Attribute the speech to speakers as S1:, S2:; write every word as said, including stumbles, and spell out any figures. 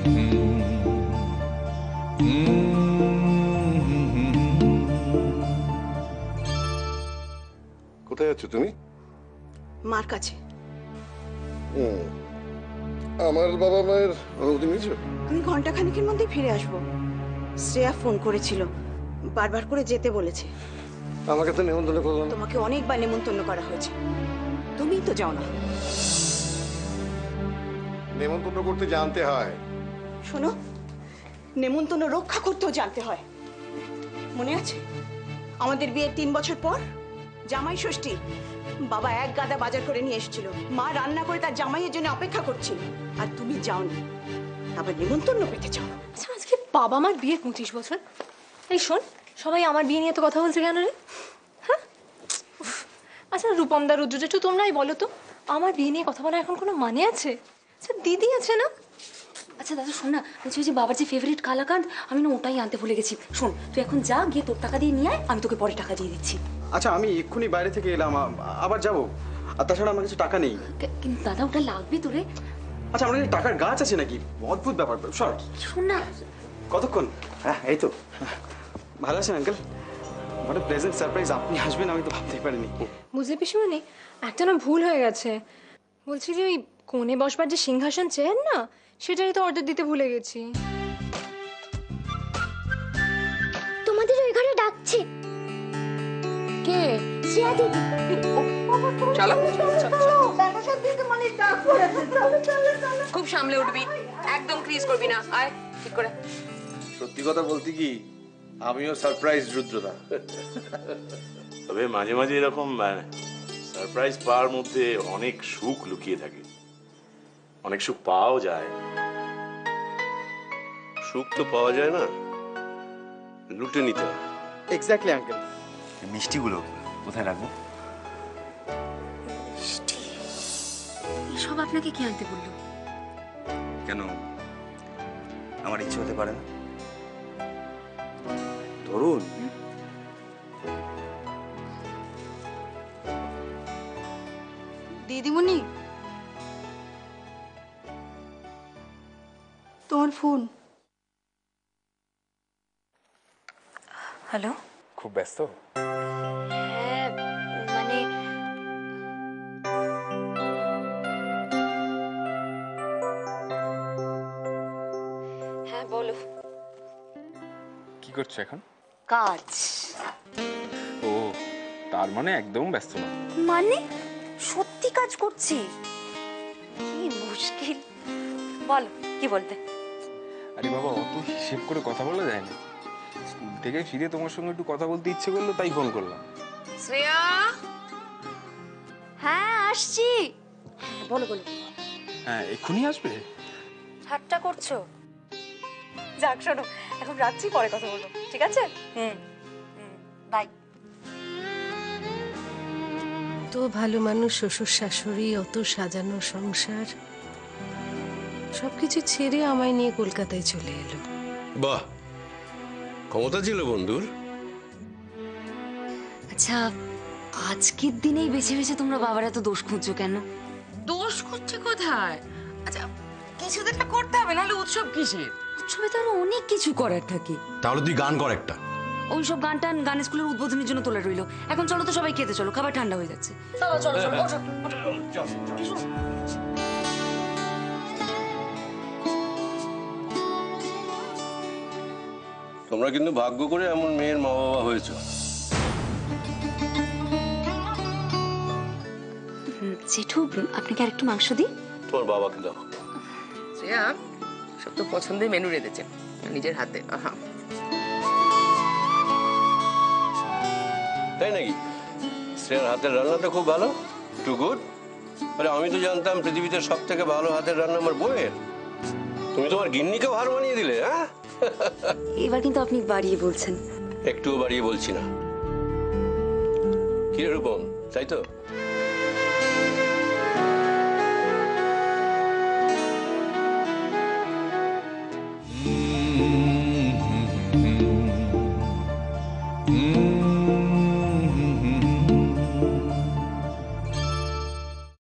S1: কোথায় আছো তুমি?
S2: মার কাছে।
S1: আমার বাবা মায়ের অনুমতি নিয়েছো?
S2: আমি ঘন্টা খানিকের মধ্যেই ফিরে আসবো। শ্রেয়া ফোন করেছিল, বারবার করে যেতে বলেছে।
S1: আমাকে তো নেমন্তন্ন করলো না।
S2: তোমাকে অনেকবার নেমন্তন্ন করা হয়েছে, তুমিই তো যাও না।
S1: নেমন্তন্ন করতে জানতে হয়।
S2: শোনো, নেমন্তন্ন রক্ষা করতেও জানতে হয়। মনে আছে আমাদের বিয়ের তিন বছর পর জামাই ষষ্ঠী, বাবা এক গাদা বাজার করে নিয়ে এসেছিল, মা রান্না করে তার জামাইয়ের জন্য অপেক্ষা করছিল, আর তুমি যাওনি, আবার নেমন্তন্ন পেতে চাও।
S3: আচ্ছা, আজকে বাবা মার বিয়ের পঁচিশ বছর। এই শোন, সবাই আমার বিয়ে নিয়ে তো কথা বলছে কেন রে? হ্যাঁ, আচ্ছা রূপমদা, রুদ্র জেঠু, তোমরাই বলো তো, আমার বিয়ে নিয়ে কথা বলা এখন কোনো মানে আছে? আচ্ছা দিদি আছে না?
S4: আচ্ছা দাদা শোন না, বলছি ওই যে বাবার যে ফেভারিট কালাকাঁদ, আমি না ওটাই আনতে ভুলে গেছি। শোন, তুই এখন যা, গিয়ে তোর টাকা দিয়ে নিয়ে আয়, আমি তোকে পরে টাকা দিয়ে দিচ্ছি।
S5: আচ্ছা আমি এক্ষুনি বাইরে থেকে এলাম, আবার যাবো, আর তাছাড়া আমার কাছে টাকা নেই।
S4: কিন্তু দাদা ওটা লাগবে তোরে।
S5: আচ্ছা আমার কাছে টাকার গাছ আছে নাকি? অদ্ভুত ব্যাপার। সর।
S4: শোন না।
S5: কতক্ষণ? হ্যাঁ এই তো। ভালো আছেন uncle? What a pleasant surprise, আপনি আসবেন আমি তো ভাবতেই পারিনি।
S3: বুঝতে পিসুমনি, একটা না ভুল হয়ে গেছে। বলছি যে ওই কোণে বসবার যে সিংহাসন চেয়ার না, সেটাই তো অর্ডার দিতে ভুলে গেছি।
S6: তোমাদের ওই ঘরে ডাকছে।
S3: কে?
S6: শ্রেয়া দিদি।
S3: চলো খুব সামলে উঠবি, একদম ক্রিজ করবি না। আয় ঠিক করে।
S7: সত্যি কথা বলতে কি, আমিও সারপ্রাইজ রুদ্রদা।
S8: তবে মাঝে মাঝে এরকম সারপ্রাইজ পাওয়ার মধ্যে অনেক সুখ লুকিয়ে থাকে, অনেক সুখ পাওয়াও যায়।
S1: সুখ তো পাওয়া যায় না, লুটে নিতে হয়।
S5: Exactly uncle.
S7: মিষ্টিগুলো কোথায় রাখবো?
S4: এসব আপনাকে কে আনতে বললো?
S7: কেন, আমার ইচ্ছে হতে পারে না? ধরুন
S2: দিদিমণি, তোমার ফোন।
S4: হ্যালো।
S7: খুব ব্যস্ত?
S4: হ্যাঁ মানে হ্যাঁ বলো।
S9: কি করছো এখন?
S4: কাজ।
S9: ও, তার মানে একদম ব্যস্ত না।
S4: মানে সত্যি কাজ করছি। কি মুশকিল, বলো কি বলতে?
S9: আরে বাবা, অত হিসেব করে কথা বলা যায় না। স্কুল থেকে ফিরে তোমার সঙ্গে একটু কথা বলতে ইচ্ছে করলো, তাই ফোন করলাম।
S3: শ্রেয়া।
S4: হ্যাঁ আসছি। বলো বলো।
S9: হ্যাঁ এক্ষুনি আসবে?
S4: ঠাট্টা করছো? যাক শোনো, এখন রাখছি, পরে কথা বলবো, ঠিক আছে? হুম বাই।
S10: তো ভালো মানুষ, শ্বশুর শাশুড়ি, অত সাজানো সংসার, সবকিছু ছেড়ে আমায় নিয়ে কলকাতায় চলে এলো।
S1: বাহ, ক্ষমতা ছিল বন্ধুর।
S4: আচ্ছা আজকের দিনেই বেছে বেছে তোমরা বাবার এত দোষ খুঁজছো কেন?
S3: দোষ করছে কোথায়? আচ্ছা কিছু তো একটা করতে হবে, নাহলে উৎসব কিসের?
S4: উৎসবে তো আরো অনেক কিছু করার থাকে।
S1: তাহলে তুই গান কর একটা।
S4: ওই সব গান টান গান স্কুলের উদ্বোধনের জন্য তোলা রইলো। এখন চলো তো সবাই খেতে চলো, খাবার ঠান্ডা হয়ে যাচ্ছে। চলো চলো চলো ওঠো, ওঠো।
S1: তোমরা কিন্তু ভাগ্য করে এমন মেয়ের মা বাবা হয়েছ।
S4: জেঠু আপনাকে আর একটু মাংস দিই?
S1: তোমার বাবাকে দাও।
S11: শ্রেয়া সব তো পছন্দের মেনু রেঁধেছে নিজের হাতে। আহা,
S1: তাই নাকি? শ্রেয়ার হাতের রান্নাটা খুব ভালো, টু গুড। আরে আমি তো জানতাম পৃথিবীতে সব থেকে ভালো হাতের রান্না আমার বউয়ের। তুমি তোমার গিন্নিকেও হার মানিয়ে দিলে। হ্যাঁ,
S4: এবার কিন্তু আপনি বাড়িয়ে বলছেন।
S1: একটুও বাড়িয়ে বলছি না। কি রূপম, তাই তো?